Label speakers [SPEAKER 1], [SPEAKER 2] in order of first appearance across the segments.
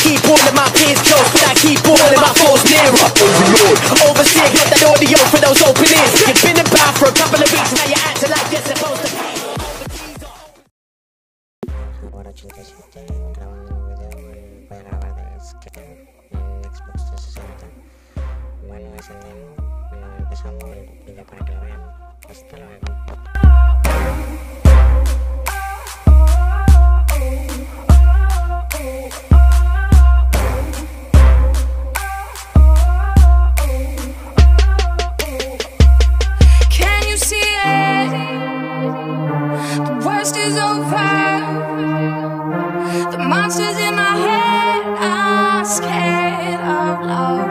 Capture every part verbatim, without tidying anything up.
[SPEAKER 1] keep all of my peers close, but I keep all of my foes nearer. Overlord, overseer, got that audio for those open ears. You've been about for a couple of weeks, now you're acting like you're supposed to.
[SPEAKER 2] Ahora chicos, estoy grabando un video, voy a grabar de Skate en Xbox trescientos sesenta. Bueno, es el demo, no empezamos el vídeo para que lo vean. Hasta luego.
[SPEAKER 3] Monsters in my head are scared of love.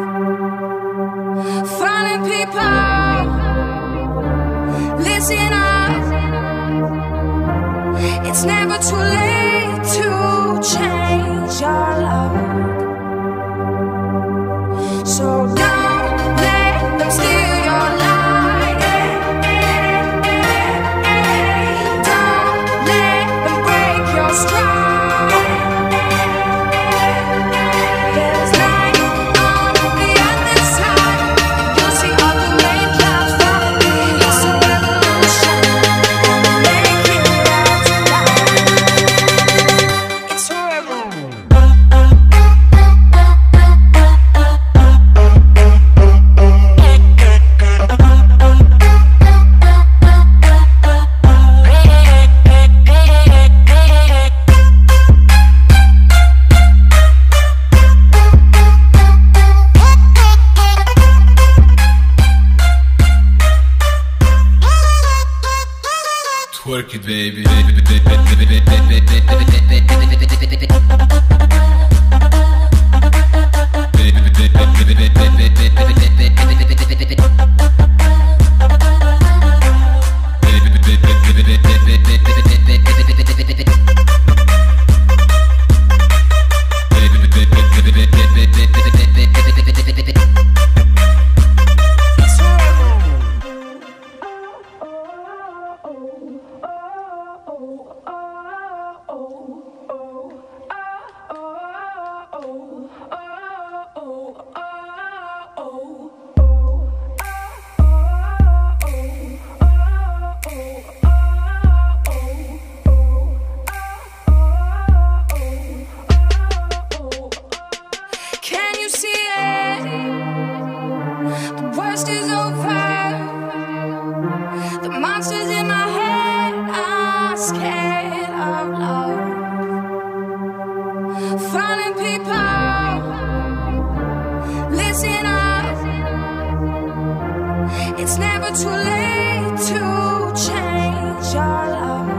[SPEAKER 3] Falling people, listen up. It's never too late to change your love. So don't let them steal your life. Don't let them break your stride.
[SPEAKER 4] Twerk it, baby.
[SPEAKER 3] Monsters in my head are scared of love. Falling people, listen up. It's never too late to change your love.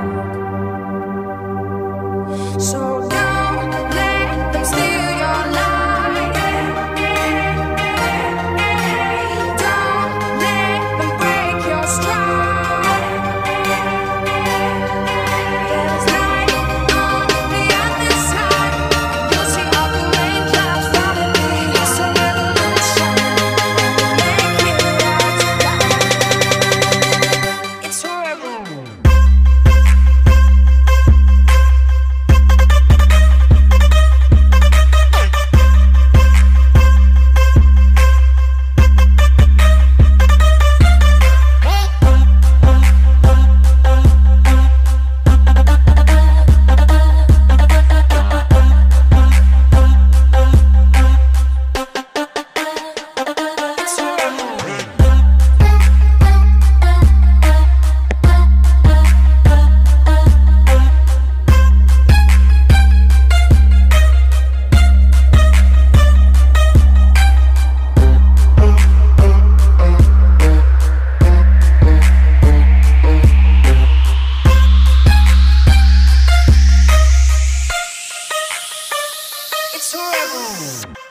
[SPEAKER 3] So don't let them steal your life. Don't let them break your stride. It's horrible.